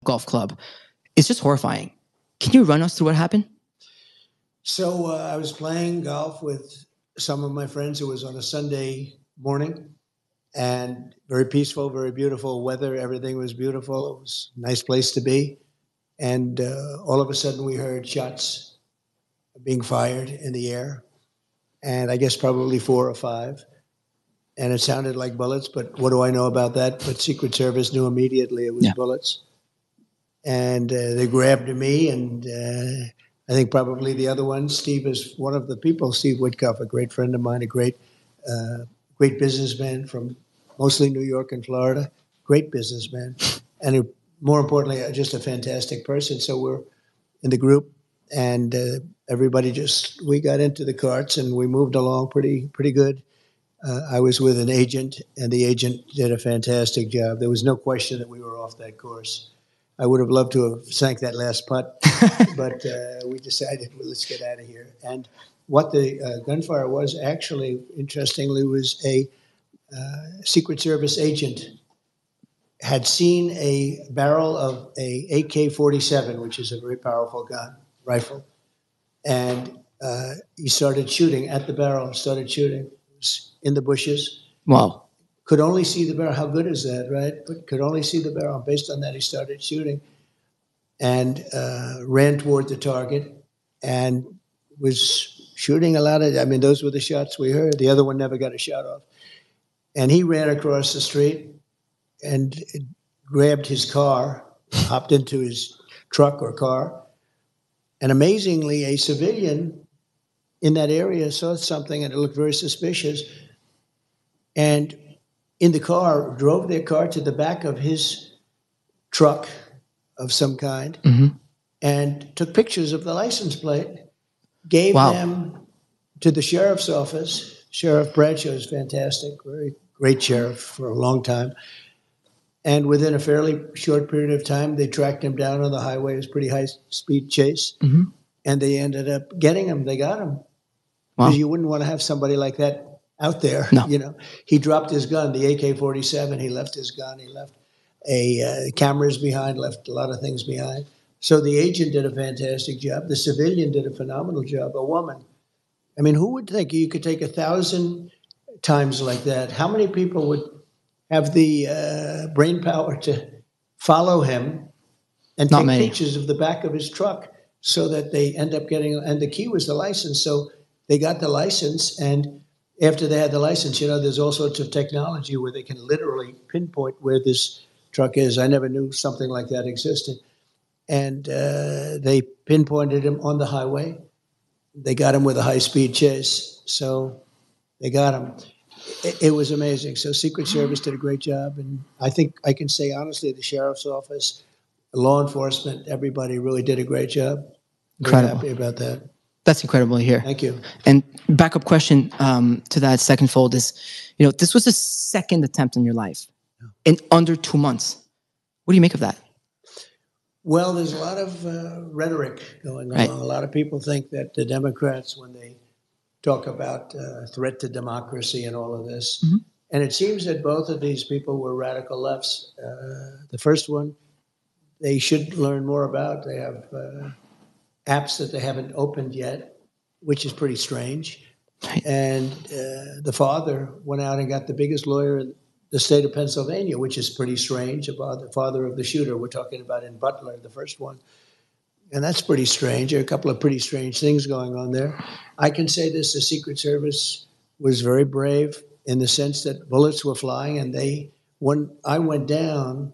golf club. It's just horrifying. Can you run us through what happened? So I was playing golf with some of my friends. It was on a Sunday morning, and very peaceful, very beautiful weather. Everything was beautiful. It was a nice place to be. And all of a sudden we heard shots being fired in the air, and I guess probably 4 or 5. And it sounded like bullets, but what do I know about that? But Secret Service knew immediately it was bullets. And they grabbed me, and I think probably the other one, Steve is one of the people, Steve Whitcuff, a great friend of mine, a great businessman from mostly New York and Florida, great businessman, and more importantly, just a fantastic person. So we're in the group, and everybody we got into the carts, and we moved along pretty good. I was with an agent, and the agent did a fantastic job. There was no question that we were off that course. I would have loved to have sank that last putt, but we decided, well, let's get out of here. And what the gunfire was actually, interestingly, was a Secret Service agent had seen a barrel of a AK-47, which is a very powerful rifle, and he started shooting at the barrel, started shooting in the bushes. Wow. Could only see the barrel. How good is that, right? But could only see the barrel. Based on that, he started shooting and ran toward the target and was shooting a lot of, I mean, those were the shots we heard. The other one never got a shot off. And he ran across the street and grabbed his car, hopped into his truck or car. And amazingly, a civilian in that area saw something and it looked very suspicious. And in the car, drove their car to the back of his truck of some kind and took pictures of the license plate, gave them to the sheriff's office. Sheriff Bradshaw is fantastic, very great sheriff for a long time. And within a fairly short period of time, they tracked him down on the highway. It was a pretty high-speed chase. And they ended up getting him. They got him. Because you wouldn't want to have somebody like that out there. No. You know, he dropped his gun, the AK-47. He left his gun. He left cameras behind, left a lot of things behind. So the agent did a fantastic job. The civilian did a phenomenal job. A woman. I mean, who would think you could take 1,000 times like that? How many people would have the brain power to follow him and take pictures of the back of his truck so that they end up getting, and the key was the license. So they got the license, and after they had the license, you know, there's all sorts of technology where they can literally pinpoint where this truck is. I never knew something like that existed. And they pinpointed him on the highway. They got him with a high-speed chase. So they got him. It was amazing. So Secret Service did a great job. And I think I can say honestly, the sheriff's office, law enforcement, everybody really did a great job. Incredible. Very happy about that. That's incredible to hear. Thank you. And backup question to that second fold is, you know, this was the second attempt in your life in under 2 months. What do you make of that? Well, there's a lot of rhetoric going on. A lot of people think that the Democrats, when they talk about threat to democracy and all of this, and it seems that both of these people were radical lefts. The first one, they should learn more about. They have apps that they haven't opened yet, which is pretty strange. And the father went out and got the biggest lawyer in the state of Pennsylvania, which is pretty strange, about the father of the shooter. We're talking about in Butler, the first one. And that's pretty strange. There are a couple of pretty strange things going on there. I can say this, the Secret Service was very brave in the sense that bullets were flying, and when I went down,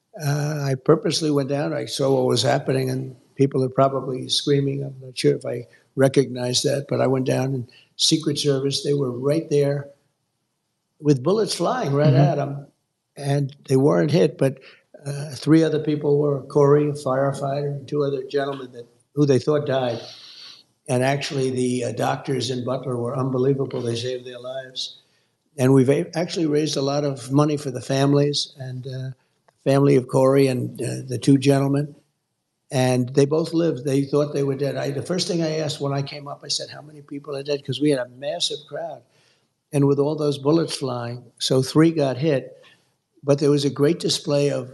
I purposely went down. I saw what was happening, and people are probably screaming. I'm not sure if I recognized that, but I went down, and Secret Service, they were right there with bullets flying right at them, and they weren't hit, but 3 other people were, Corey, a firefighter, and 2 other gentlemen who they thought died. And actually, the doctors in Butler were unbelievable. They saved their lives. And we've actually raised a lot of money for the families, and the family of Corey and the 2 gentlemen. And they both lived. They thought they were dead. The first thing I asked when I came up, I said, how many people are dead? Because we had a massive crowd. And with all those bullets flying, so 3 got hit. but there was a great display of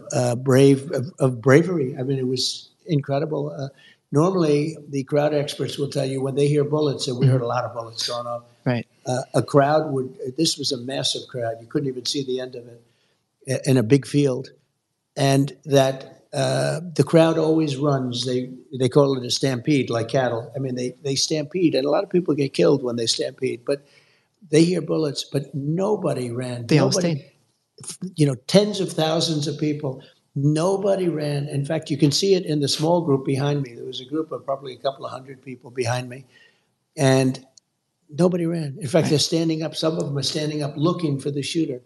bravery. I mean, it was incredible. Normally, the crowd experts will tell you when they hear bullets, and we heard a lot of bullets going off. Right. A crowd would. This was a massive crowd. You couldn't even see the end of it in a big field, and that the crowd always runs. They call it a stampede, like cattle. I mean, they stampede, and a lot of people get killed when they stampede. But they hear bullets, but nobody ran. They all stayed. Tens of thousands of people. Nobody ran. In fact, you can see it in the small group behind me. There was a group of probably a couple of hundred people behind me, and nobody ran. In fact, they're standing up. Some of them are standing up looking for the shooter.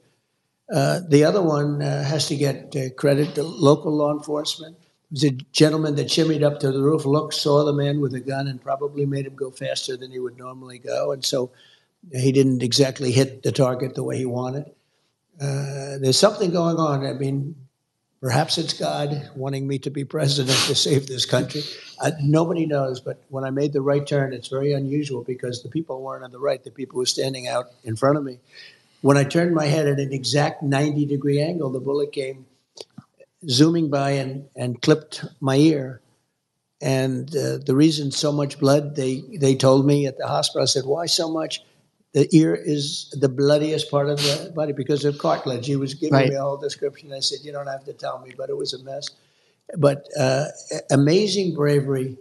The other one has to get credit to local law enforcement. It was a gentleman that shimmied up to the roof, saw the man with a gun, and probably made him go faster than he would normally go. And so he didn't exactly hit the target the way he wanted. There's something going on. I mean, perhaps it's God wanting me to be president to save this country. Nobody knows, but when I made the right turn, it's very unusual because the people weren't on the right. The people were standing out in front of me. When I turned my head at an exact 90-degree angle, the bullet came zooming by and clipped my ear. And the reason so much blood, they told me at the hospital, I said, why so much? The ear is the bloodiest part of the body because of cartilage. He was giving me a whole description. I said, you don't have to tell me, but it was a mess. But amazing bravery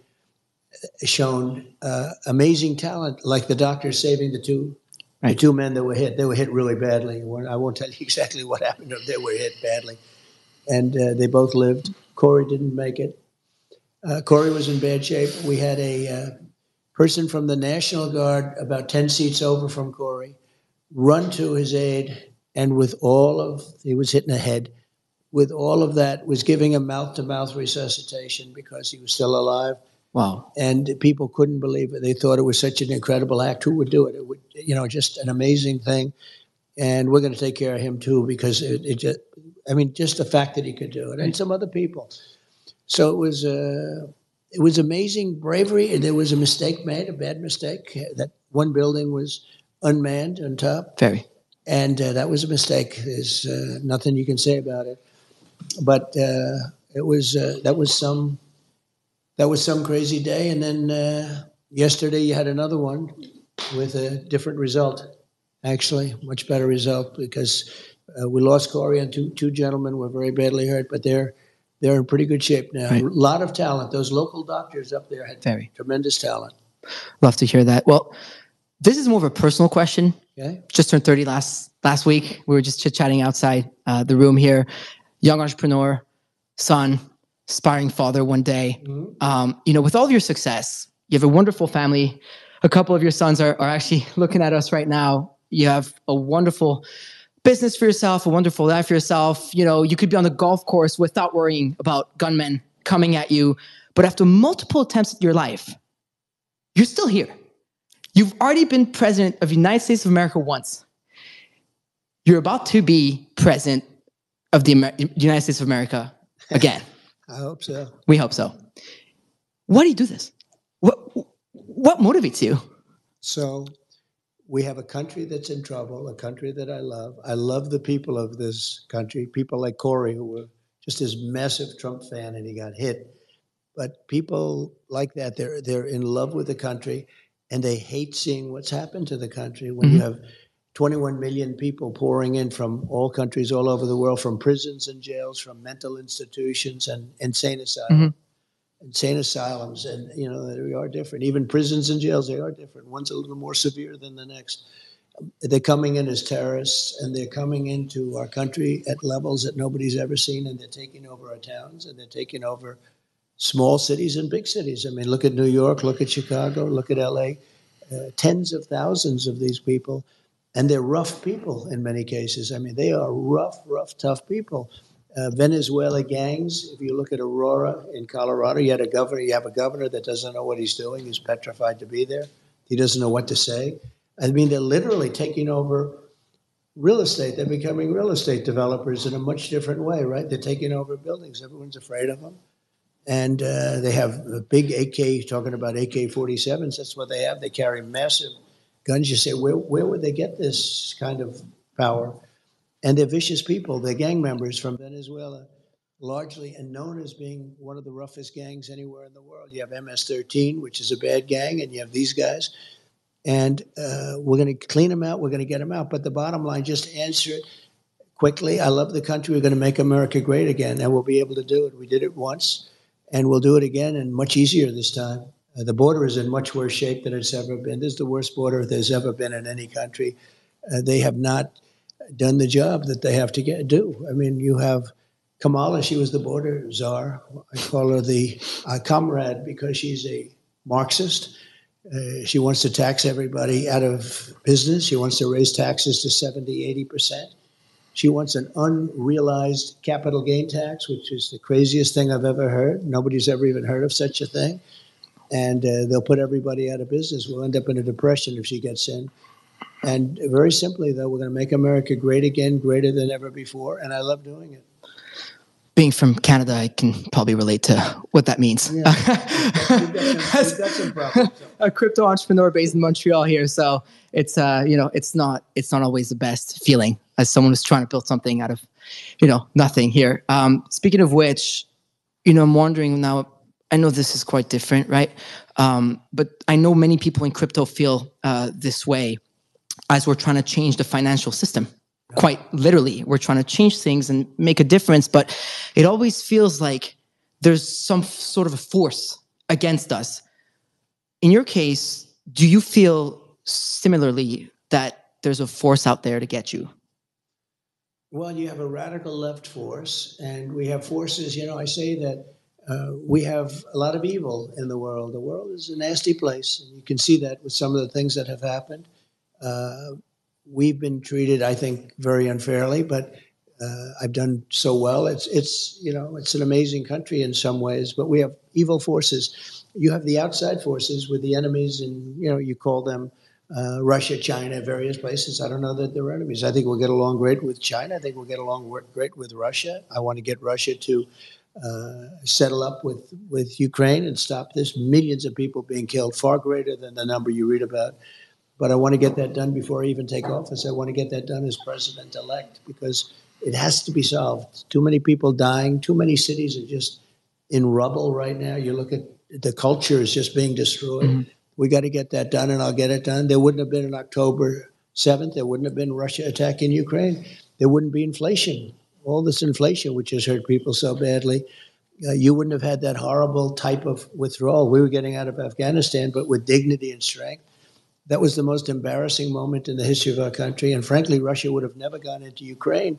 shown, amazing talent, like the doctor saving the two men that were hit. They were hit really badly. I won't tell you exactly what happened to them. They were hit badly. And they both lived. Corey didn't make it. Corey was in bad shape. We had a person from the National Guard about 10 seats over from Corey run to his aid, and he was hit in the head, with all of that, was giving him mouth-to-mouth resuscitation because he was still alive. Wow. And people couldn't believe it. They thought it was such an incredible act. Who would do it? It would, just an amazing thing. And we're going to take care of him too, because just the fact that he could do it, and some other people. So it was amazing bravery, and there was a mistake made, a bad mistake. That one building was unmanned on top. Very. And that was a mistake. There's nothing you can say about it. But that was some crazy day. And then yesterday you had another one with a different result, actually, much better result, because we lost Corey, and two gentlemen were very badly hurt, but they're in pretty good shape now. Right. A lot of talent. Those local doctors up there had tremendous talent. Love to hear that. Well, this is more of a personal question. Okay. Just turned 30 last week. We were just chit-chatting outside the room here. Young entrepreneur, son, aspiring father one day. Mm-hmm. With all of your success, you have a wonderful family. A couple of your sons are actually looking at us right now. You have a wonderful business for yourself, a wonderful life for yourself. You could be on the golf course without worrying about gunmen coming at you. But after multiple attempts at your life, you're still here. You've already been president of the United States of America once. You're about to be president of the United States of America again. I hope so. We hope so. Why do you do this? What motivates you? So we have a country that's in trouble, a country that I love. I love the people of this country, people like Corey, who were just this massive Trump fan, and he got hit. But people like that, they're in love with the country, and they hate seeing what's happened to the country when you have 21 million people pouring in from all countries all over the world, from prisons and jails, from mental institutions and insane asylums. Insane asylums, and they are different. Even prisons and jails, they are different. One's a little more severe than the next. They're coming in as terrorists, and they're coming into our country at levels that nobody's ever seen, and they're taking over our towns, and they're taking over small cities and big cities. I mean, look at New York, look at Chicago, look at LA. Tens of thousands of these people, and they're rough people in many cases. I mean, they are rough, tough people. Venezuela gangs. If you look at Aurora in Colorado, you have a governor that doesn't know what he's doing. He's petrified to be there. He doesn't know what to say. I mean, they're literally taking over real estate. They're becoming real estate developers in a much different way, right? They're taking over buildings. Everyone's afraid of them. And they have a big AK, talking about AK-47s. That's what they have. They carry massive guns. You say, where would they get this kind of power? And they're vicious people. They're gang members from Venezuela, largely, and known as being one of the roughest gangs anywhere in the world. You have MS-13, which is a bad gang, and you have these guys. And we're going to clean them out. We're going to get them out. But the bottom line, just answer it quickly. I love the country. We're going to make America great again, and we'll be able to do it. We did it once, and we'll do it again, and much easier this time. The border is in much worse shape than it's ever been. This is the worst border there's ever been in any country. They have not done the job that they have to do. I mean, you have Kamala, she was the border czar. I call her the comrade because she's a Marxist. She wants to tax everybody out of business. She wants to raise taxes to 70, 80%. She wants an unrealized capital gain tax, which is the craziest thing I've ever heard. Nobody's ever even heard of such a thing. And they'll put everybody out of business. We'll end up in a depression if she gets in. And very simply, though, we're going to make America great again, greater than ever before. And I love doing it. Being from Canada, I can probably relate to what that means. Yeah. We've got some problems. A crypto entrepreneur based in Montreal here, so it's it's not always the best feeling as someone who's trying to build something out of nothing here. Speaking of which, I'm wondering now. I know this is quite different, right? But I know many people in crypto feel this way as we're trying to change the financial system. Quite literally, we're trying to change things and make a difference, but it always feels like there's some sort of a force against us. In your case, do you feel similarly that there's a force out there to get you? Well, you have a radical left force, and we have forces, I say that we have a lot of evil in the world. The world is a nasty place, and you can see that with some of the things that have happened. We've been treated, I think, very unfairly, but I've done so well. It's an amazing country in some ways, but we have evil forces. You have the outside forces with the enemies, and you call them Russia, China, various places. I don't know that they're enemies. I think we'll get along great with China. I think we'll get along great with Russia. I want to get Russia to settle up with Ukraine and stop this. Millions of people being killed, far greater than the number you read about. But I want to get that done before I even take office. I want to get that done as president-elect because it has to be solved. Too many people dying. Too many cities are just in rubble right now. You look at the culture is just being destroyed. Mm-hmm. We got to get that done, and I'll get it done. There wouldn't have been an October 7th. There wouldn't have been Russia attacking Ukraine. There wouldn't be inflation. All this inflation, which has hurt people so badly. You wouldn't have had that horrible type of withdrawal we were getting out of Afghanistan, but with dignity and strength. That was the most embarrassing moment in the history of our country. And frankly, Russia would have never gone into Ukraine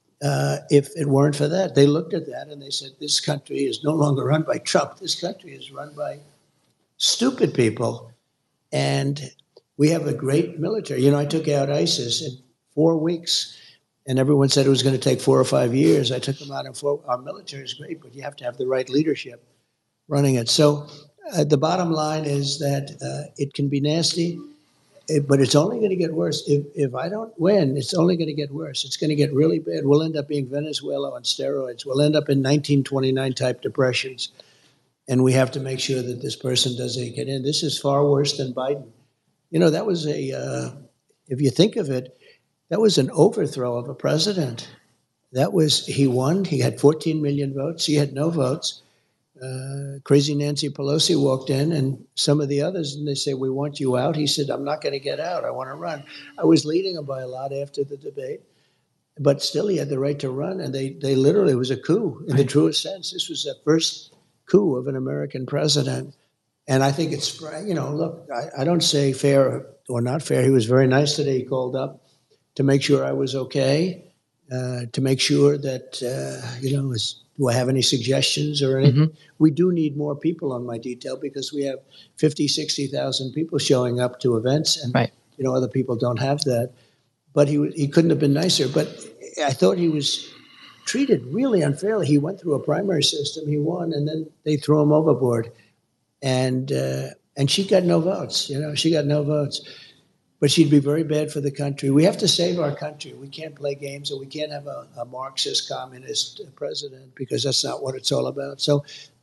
if it weren't for that. They looked at that and they said, this country is no longer run by Trump. This country is run by stupid people. And we have a great military. I took out ISIS in 4 weeks. And everyone said it was going to take 4 or 5 years. I took them out in 4. Our military is great, but you have to have the right leadership running it. So the bottom line is that it can be nasty, but it's only going to get worse. If I don't win, it's only going to get worse. It's going to get really bad. We'll end up being Venezuela on steroids. We'll end up in 1929-type depressions. And we have to make sure that this person doesn't get in. This is far worse than Biden. That was if you think of it, that was an overthrow of a president. He won. He had 14 million votes. He had no votes. Crazy Nancy Pelosi walked in, and some of the others, and they say, we want you out. He said, I'm not going to get out. I want to run. I was leading him by a lot after the debate, but still he had the right to run, and they literally, it was a coup in the truest sense. This was the first coup of an American president. And I think it's, look, I don't say fair or not fair. He was very nice today. He called up to make sure I was okay, to make sure that, do I have any suggestions or anything? Mm-hmm. We do need more people on my detail because we have 50, 60,000 people showing up to events, and right. Other people don't have that. But he couldn't have been nicer. But I thought he was treated really unfairly. He went through a primary system, he won, and then they threw him overboard. And she got no votes. She got no votes. But she'd be very bad for the country. We have to save our country. We can't play games, and we can't have a Marxist, communist president because that's not what it's all about. So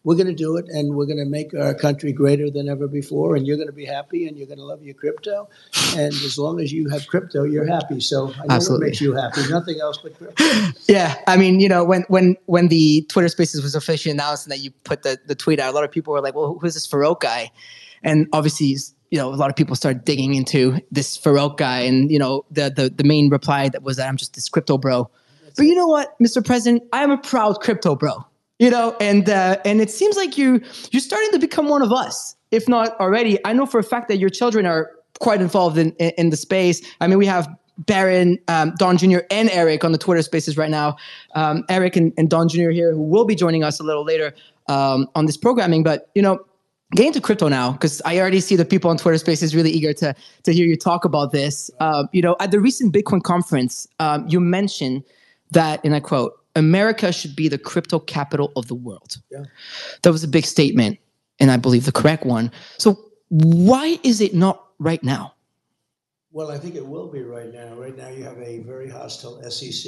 we're going to do it, and we're going to make our country greater than ever before, and you're going to be happy, and you're going to love your crypto. And as long as you have crypto, you're happy. So I know what makes you happy. Nothing else but crypto. Yeah. I mean, when the Twitter Spaces was officially announced and that you put the tweet out, a lot of people were like, well, who's this Farouk guy? And obviously, a lot of people started digging into this Farouk guy. And, the main reply that was that I'm just this crypto bro. But you know what, Mr. President, I am a proud crypto bro. And it seems like you're starting to become one of us, if not already. I know for a fact that your children are quite involved in the space. I mean, we have Barron, Don Jr., and Eric on the Twitter Spaces right now. Eric and Don Jr. here, who will be joining us a little later on this programming. But get into crypto now, because I already see the people on Twitter Spaces really eager to hear you talk about this. At the recent Bitcoin conference, you mentioned that, and I quote, America should be the crypto capital of the world. Yeah. That was a big statement, and I believe the correct one. So why is it not right now? Well, I think it will be right now. Right now you have a very hostile SEC.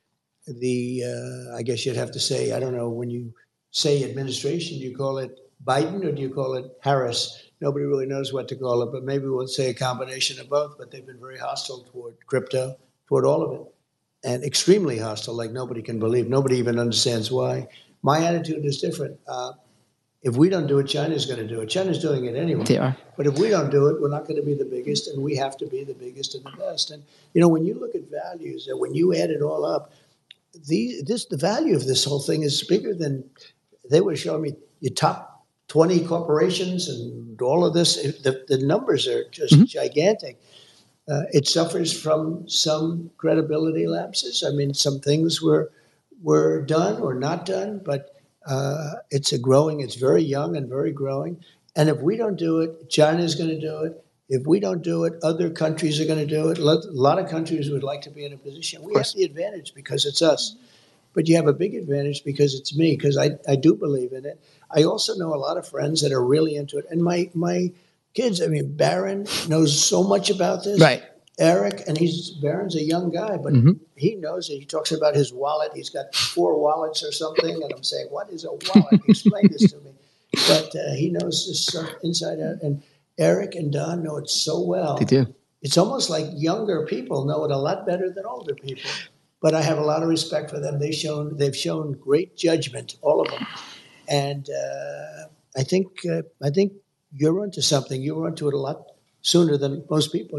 I guess you'd have to say, I don't know, when you say administration, do you call it Biden or do you call it Harris? Nobody really knows what to call it, but maybe we'll say a combination of both. But they've been very hostile toward crypto, toward all of it. And extremely hostile, like nobody can believe. Nobody even understands why. My attitude is different. If we don't do it, China's going to do it. China's doing it anyway. They are. But if we don't do it, we're not going to be the biggest, and we have to be the biggest and the best. And, when you look at values, and when you add it all up, the value of this whole thing is bigger than, they were showing me your top 20 corporations and all of this. The numbers are just gigantic. It suffers from some credibility lapses. I mean, some things were done or not done, but it's very young and very growing. And if we don't do it, China's going to do it. If we don't do it, other countries are going to do it. A lot of countries would like to be in a position. We have the advantage because it's us. But you have a big advantage because it's me, because I do believe in it. I also know a lot of friends that are really into it. And my kids, I mean, Barron knows so much about this. Right. Eric, and Barron's a young guy, but he knows it. He talks about his wallet. He's got 4 wallets or something. And I'm saying, what is a wallet? Explain this to me. But he knows this stuff inside out. And Eric and Don know it so well. They do. It's almost like younger people know it a lot better than older people. But I have a lot of respect for them. They've shown great judgment, all of them. And I think you're onto something. You're onto it a lot sooner than most people.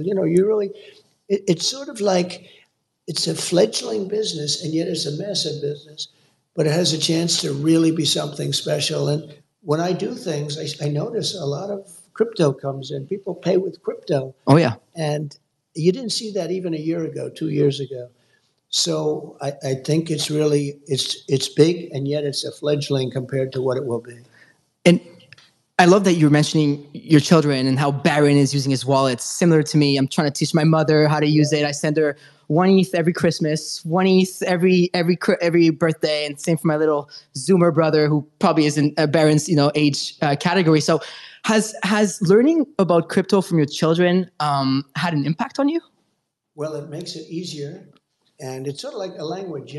It's sort of like it's a fledgling business, and yet it's a massive business, but it has a chance to really be something special. And when I do things, I notice a lot of crypto comes in. People pay with crypto. Oh, yeah. And you didn't see that even a year ago, 2 years ago. So I think it's really, it's big, and yet it's a fledgling compared to what it will be. And I love that you were mentioning your children and how Barron is using his wallet. Similar to me, I'm trying to teach my mother how to use it. I send her 1 ETH every Christmas, 1 ETH every birthday, and same for my little Zoomer brother, who probably isn't Barron's age category. So, has learning about crypto from your children had an impact on you? Well, it makes it easier, and it's sort of like a language.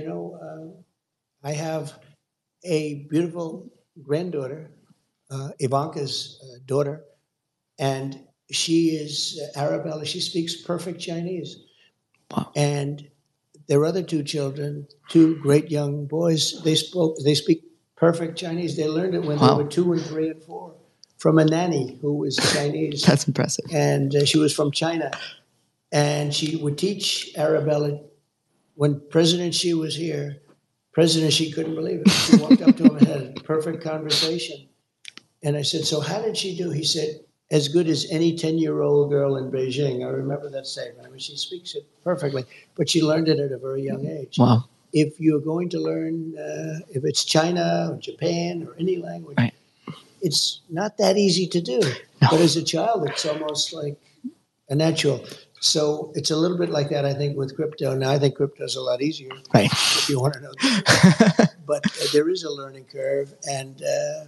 I have a beautiful granddaughter. Ivanka's daughter, and she is Arabella. She speaks perfect Chinese. Wow. And their other 2 children, 2 great young boys, they speak perfect Chinese. They learned it when they were 2 and 3 and 4 from a nanny who was Chinese. That's impressive. And she was from China. And she would teach Arabella. When President Xi was here, President Xi couldn't believe it. She walked up to him and had a perfect conversation. And I said, so how did she do? He said, as good as any 10-year-old girl in Beijing. I remember that statement. I mean, she speaks it perfectly, but she learned it at a very young age. Wow. If you're going to learn, if it's China or Japan or any language, right, it's not that easy to do. No. But as a child, it's almost like a natural. So it's a little bit like that, I think, with crypto. Now, I think crypto is a lot easier, right, if you want to know that. But there is a learning curve, and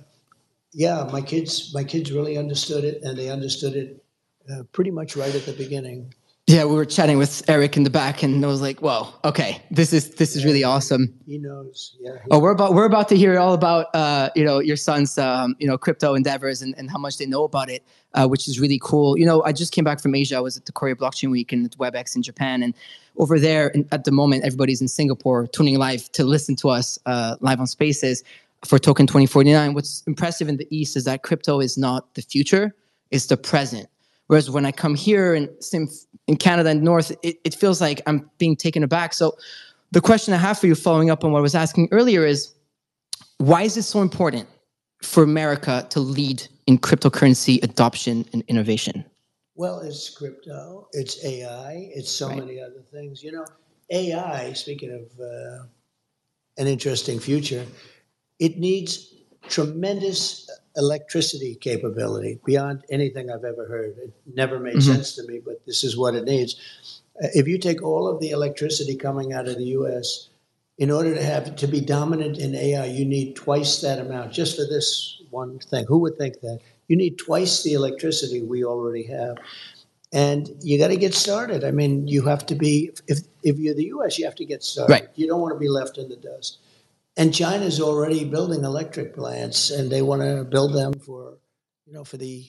my kids really understood it, and they understood it pretty much right at the beginning. Yeah, we were chatting with Eric in the back, and I was like, "Whoa, okay, this is really awesome." He knows. Yeah. We're about to hear all about your son's crypto endeavors and how much they know about it, which is really cool. I just came back from Asia. I was at the Korea Blockchain Week and at WebEx in Japan, and over there at the moment, everybody's in Singapore tuning live to listen to us live on Spaces for Token 2049. What's impressive in the East is that crypto is not the future; it's the present. Whereas when I come here in Canada and North, it feels like I'm being taken aback. So the question I have for you, following up on what I was asking earlier, is why is it so important for America to lead in cryptocurrency adoption and innovation? Well, it's crypto, it's AI, it's so many other things. AI, speaking of an interesting future, it needs tremendous electricity capability beyond anything I've ever heard. It never made sense to me, but this is what it needs. If you take all of the electricity coming out of the U.S., in order to be dominant in AI, you need twice that amount just for this one thing. Who would think that? You need twice the electricity we already have. And you got to get started. I mean, you have to be, if you're the U.S., you have to get started. Right. You don't want to be left in the dust. And China's already building electric plants, and they want to build them for the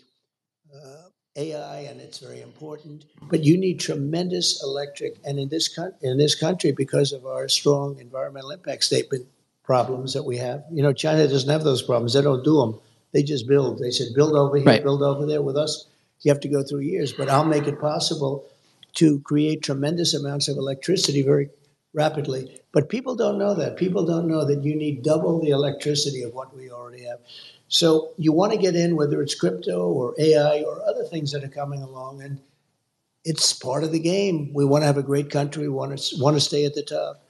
AI, and it's very important. But you need tremendous electric, and in this country, because of our strong environmental impact statement problems that we have, China doesn't have those problems. They don't do them. They just build. They said, build over here, build over there. With us, you have to go through years. But I'll make it possible to create tremendous amounts of electricity very rapidly. But people don't know that. People don't know that you need double the electricity of what we already have. So you want to get in, whether it's crypto or AI or other things that are coming along, and it's part of the game. We want to have a great country. We want to stay at the top.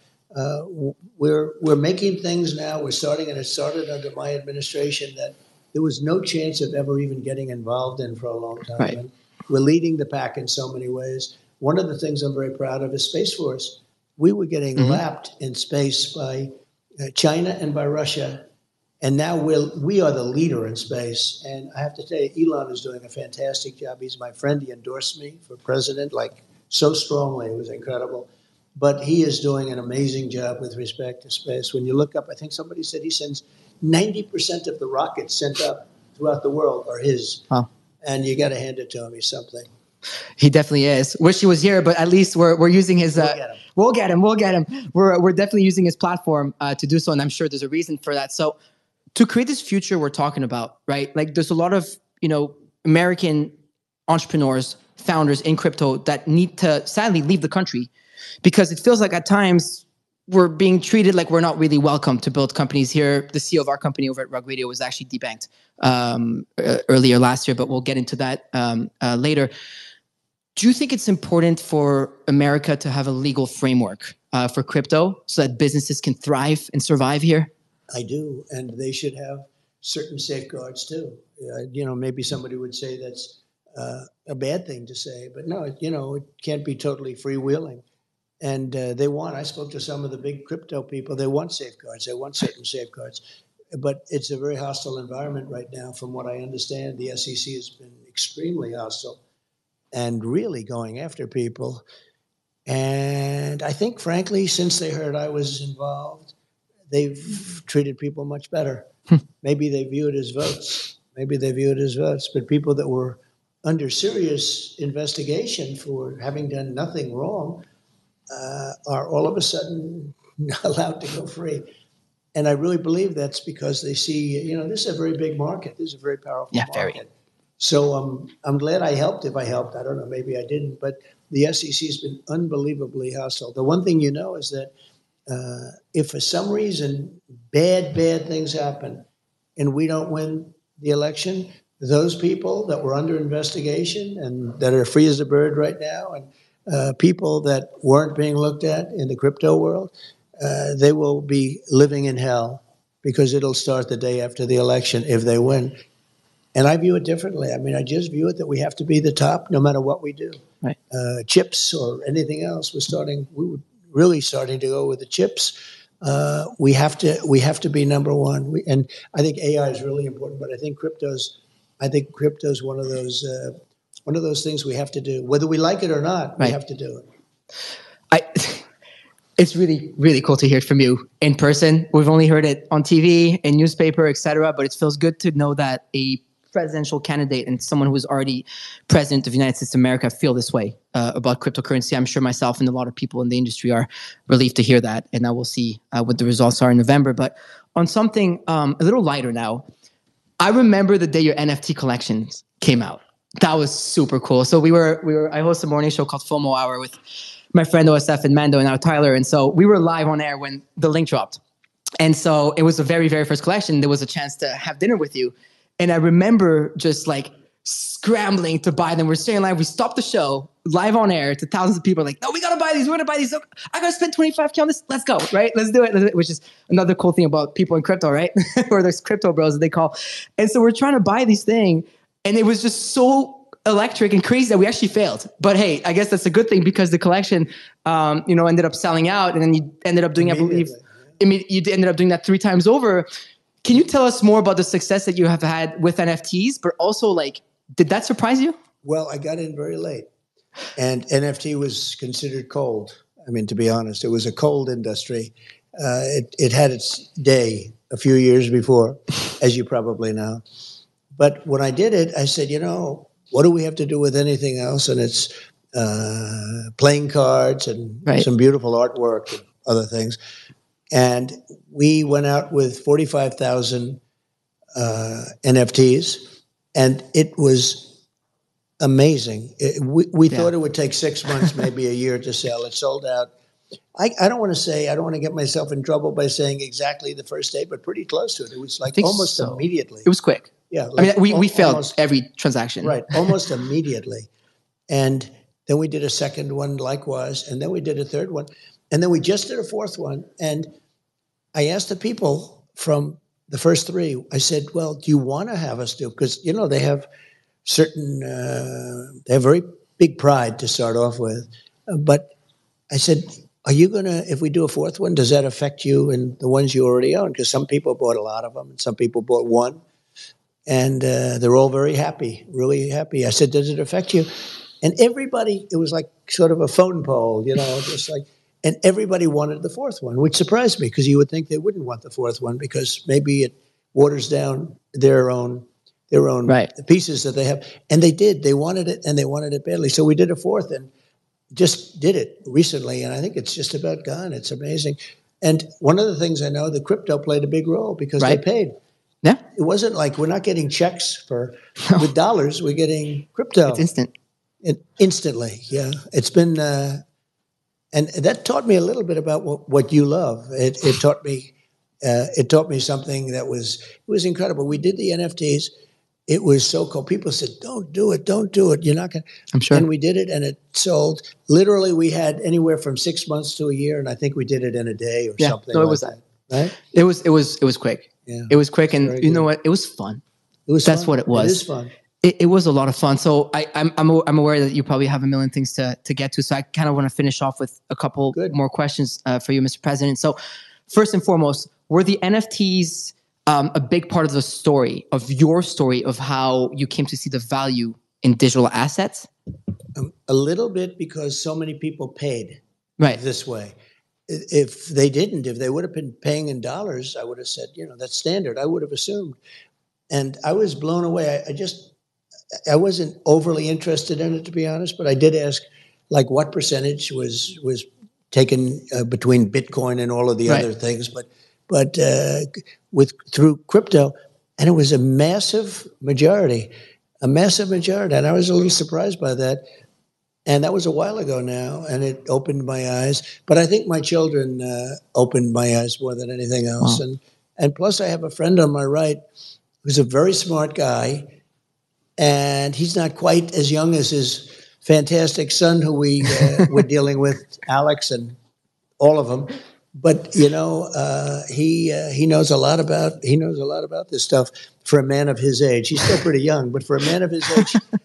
We're making things now. We're starting, and it started under my administration, that there was no chance of ever even getting involved in for a long time. Right. And we're leading the pack in so many ways. One of the things I'm very proud of is Space Force. We were getting lapped in space by China and by Russia. And now we are the leader in space. And I have to tell you, Elon is doing a fantastic job. He's my friend. He endorsed me for president, so strongly. It was incredible. But he is doing an amazing job with respect to space. When you look up, I think somebody said he sends 90% of the rockets sent up throughout the world are his. Wow. And you got to hand it to him. He's something. He definitely is. Wish he was here, but at least we're using his. We'll get him. We're definitely using his platform to do so, and I'm sure there's a reason for that. So, to create this future we're talking about, right? Like, there's a lot of American entrepreneurs, founders in crypto that need to sadly leave the country because it feels like at times we're being treated like we're not really welcome to build companies here. The CEO of our company over at Rug Radio was actually debanked earlier last year, but we'll get into that later. Do you think it's important for America to have a legal framework for crypto so that businesses can thrive and survive here? I do, and they should have certain safeguards too. Maybe somebody would say that's a bad thing to say, but no, it can't be totally freewheeling. And I spoke to some of the big crypto people, they want safeguards, they want certain safeguards. But it's a very hostile environment right now. From what I understand, the SEC has been extremely hostile and really going after people. And I think, frankly, since they heard I was involved, they've treated people much better. Maybe they view it as votes. But people that were under serious investigation for having done nothing wrong are all of a sudden allowed to go free. And I really believe that's because they see, this is a very big market. This is a very powerful market. Very. So I'm glad I helped. If I helped, I don't know, maybe I didn't. But the SEC has been unbelievably hostile. The one thing is that if for some reason bad things happen and we don't win the election, those people that were under investigation and that are free as a bird right now, and people that weren't being looked at in the crypto world, they will be living in hell because it'll start the day after the election if they win. And I view it differently. I mean, I just view it that we have to be the top no matter what we do. Right. Chips or anything else, we were really starting to go with the chips. We have to be number one. And I think AI is really important, but I think crypto's one of those one of those things we have to do. Whether we like it or not, we have to do it. It's really, really cool to hear it from you in person. We've only heard it on TV, in newspaper, etc. But it feels good to know that a presidential candidate and someone who is already president of the United States of America feel this way about cryptocurrency. I'm sure myself and a lot of people in the industry are relieved to hear that. And now we'll see what the results are in November. But on something a little lighter now, I remember the day your NFT collections came out. That was super cool. So I host a morning show called FOMO Hour with my friend OSF and Mando and now Tyler. And so we were live on air when the link dropped. And so it was the very, very first collection. There was a chance to have dinner with you. And I remember just like scrambling to buy them. We're staying live. We stopped the show live on air to thousands of people like, no, we got to buy these. We're going to buy these. I got to spend $25K on this. Let's go. Right. Let's do it. Which is another cool thing about people in crypto, right? Or there's crypto bros that they call. And so we're trying to buy these things. And it was just so electric and crazy that we actually failed. But hey, I guess that's a good thing because the collection, ended up selling out. And then you ended up doing, I believe, you ended up doing that 3 times over. Can you tell us more about the success that you have had with NFTs, but also like, did that surprise you? Well, I got in very late and NFT was considered cold. I mean, to be honest, it was a cold industry. It had its day a few years before, as you probably know. But when I did it, I said, what do we have to do with anything else? And it's playing cards and some beautiful artwork and other things. And we went out with 45,000 NFTs, and it was amazing. We thought it would take 6 months, maybe a year to sell. It sold out. I don't want to get myself in trouble by saying exactly the first day, but pretty close to it. It was like almost immediately. It was quick. Yeah. Like we failed every transaction. Right, almost immediately. And then we did a second one likewise, and then we did a third one. And then we just did a fourth one. And I asked the people from the first 3, I said, well, do you want to have us do? Because, they have they have very big pride to start off with. But I said, are you going to, if we do a fourth one, does that affect you and the ones you already own? Because some people bought a lot of them and some people bought one. And they're all very happy, really happy. I said, does it affect you? And everybody, it was like sort of a phone poll, just like, and everybody wanted the fourth one, which surprised me because you would think they wouldn't want the fourth one because maybe it waters down their own pieces that they have. And they did. They wanted it, and they wanted it badly. So we did a fourth and just did it recently, and I think it's just about gone. It's amazing. And one of the things I know, the crypto played a big role because they paid. Yeah. It wasn't like we're not getting checks with dollars. We're getting crypto. It's instant. Instantly, yeah. It's been, and that taught me a little bit about what you love. It taught me something that was incredible. We did the NFTs. It was so cool. People said, don't do it. You're not going to. I'm sure. And we did it, and it sold. Literally, we had anywhere from 6 months to a year, and I think we did it in a day or something. No, it was that. Right? It was quick. Yeah. It was quick, and you know what? It was fun. That's what it was. It is fun. It was a lot of fun. So I'm aware that you probably have a million things to get to. So I kind of want to finish off with a couple more questions for you, Mr. President. So first and foremost, were the NFTs a big part of the story, of your story, of how you came to see the value in digital assets? A little bit, because so many people paid this way. If they didn't, if they would have been paying in dollars, I would have said, that's standard. I would have assumed. And I was blown away. I wasn't overly interested in it, to be honest, but I did ask, like, what percentage was taken between Bitcoin and all of the other things, but through crypto, and it was a massive majority, and I was a little surprised by that. And that was a while ago now, and it opened my eyes. But I think my children opened my eyes more than anything else. Wow. And plus, I have a friend on my right who's a very smart guy, and he's not quite as young as his fantastic son, who we were dealing with, Alex, and all of them. But he knows a lot about this stuff for a man of his age. He's still pretty young, but for a man of his age.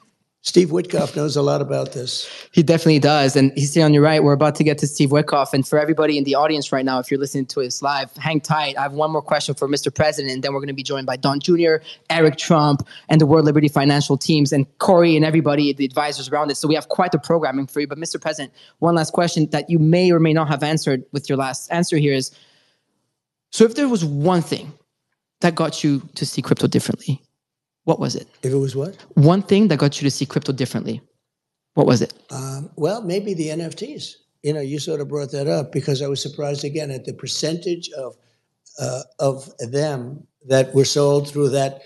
Steve Witkoff knows a lot about this. He definitely does. And he's sitting on your right. We're about to get to Steve Witkoff. And for everybody in the audience right now, if you're listening to us live, hang tight. I have one more question for Mr. President. And then we're going to be joined by Don Jr., Eric Trump, and the World Liberty Financial teams, and Corey and everybody, the advisors around it. So we have quite the programming for you. But Mr. President, one last question that you may or may not have answered with your last answer here is, so if there was one thing that got you to see crypto differently, what was it? If it was what? One thing that got you to see crypto differently. What was it? Well, maybe the NFTs. You know, you sort of brought that up because I was surprised again at the percentage of them that were sold through that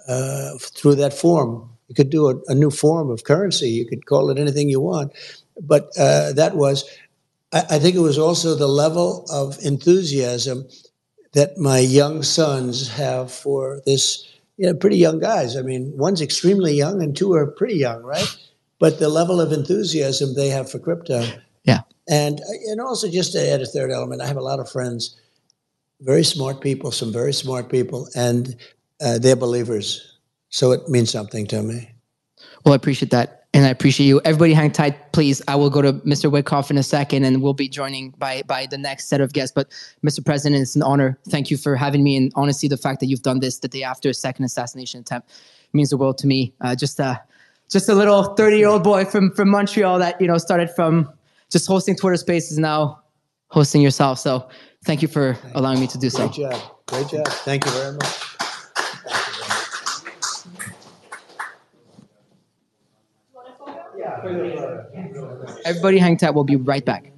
form. You could do a new form of currency. You could call it anything you want, but that was. I think it was also the level of enthusiasm that my young sons have for this. You know, pretty young guys. I mean, one's extremely young and two are pretty young, right? But the level of enthusiasm they have for crypto. Yeah. And also just to add a third element, I have a lot of friends, very smart people, some very smart people, and they're believers. So it means something to me. Well, I appreciate that. And I appreciate you. Everybody hang tight, please. I will go to Mr. Witkoff in a second, and we'll be joining by the next set of guests. But Mr. President, it's an honor. Thank you for having me. And honestly, the fact that you've done this the day after a second assassination attempt means the world to me. Just a little 30-year-old boy from Montreal that, started from just hosting Twitter Spaces, now hosting yourself. So thank you for allowing me to do so. Great job. Great job. Thank you very much. Everybody hang tight. We'll be right back.